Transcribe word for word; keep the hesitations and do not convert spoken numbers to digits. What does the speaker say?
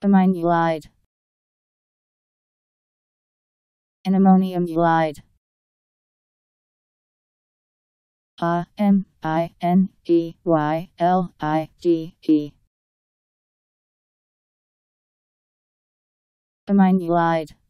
Aminulide. An ammonium ulide. A M I N E Y L I D E. Aminulide.